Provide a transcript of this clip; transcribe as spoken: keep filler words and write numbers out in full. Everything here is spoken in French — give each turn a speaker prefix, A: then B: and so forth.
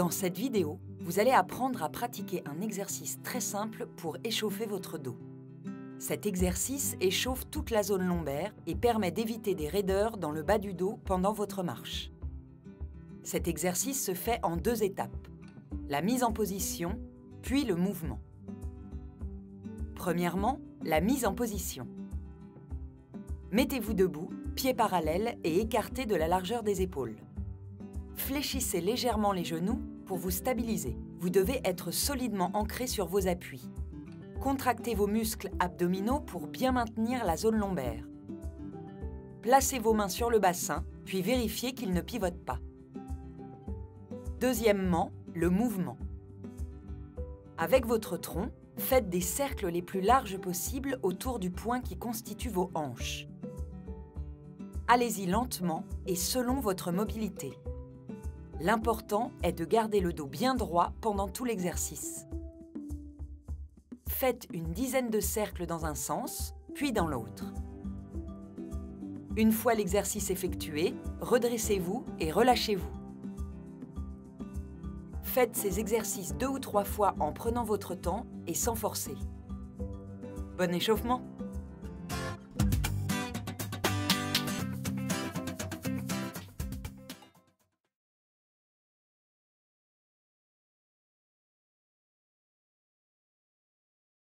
A: Dans cette vidéo, vous allez apprendre à pratiquer un exercice très simple pour échauffer votre dos. Cet exercice échauffe toute la zone lombaire et permet d'éviter des raideurs dans le bas du dos pendant votre marche. Cet exercice se fait en deux étapes, la mise en position, puis le mouvement. Premièrement, la mise en position. Mettez-vous debout, pieds parallèles et écartés de la largeur des épaules. Fléchissez légèrement les genoux pour vous stabiliser. Vous devez être solidement ancré sur vos appuis. Contractez vos muscles abdominaux pour bien maintenir la zone lombaire. Placez vos mains sur le bassin, puis vérifiez qu'ils ne pivotent pas. Deuxièmement, le mouvement. Avec votre tronc, faites des cercles les plus larges possibles autour du point qui constitue vos hanches. Allez-y lentement et selon votre mobilité. L'important est de garder le dos bien droit pendant tout l'exercice. Faites une dizaine de cercles dans un sens, puis dans l'autre. Une fois l'exercice effectué, redressez-vous et relâchez-vous. Faites ces exercices deux ou trois fois en prenant votre temps et sans forcer. Bon échauffement!